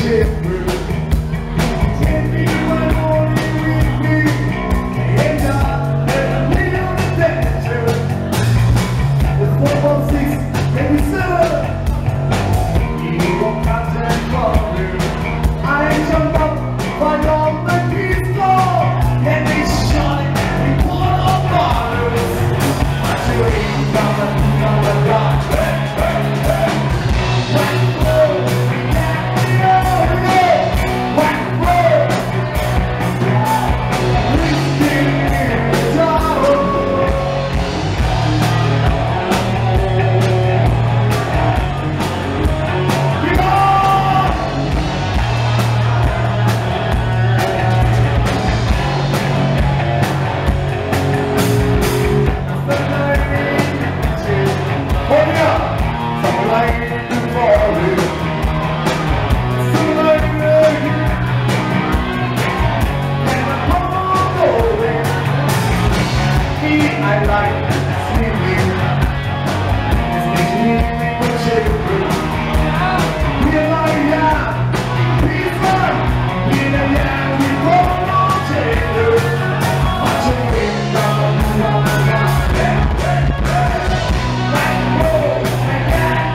I like singing. It's making me push it through. We are like yeah, peaceful. We are yeah, we won't all take it. Watch it win, rock and roll, and yeah,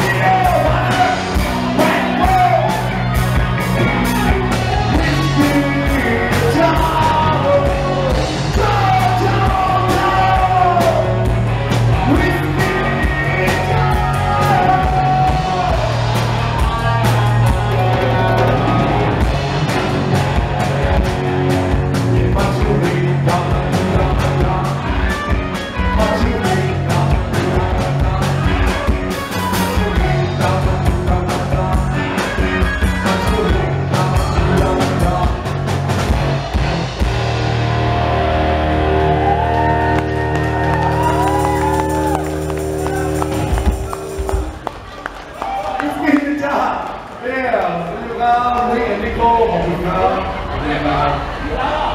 Yeah, สวัสดีครับนี่เอ็นดิโก้ขอบคุณครับ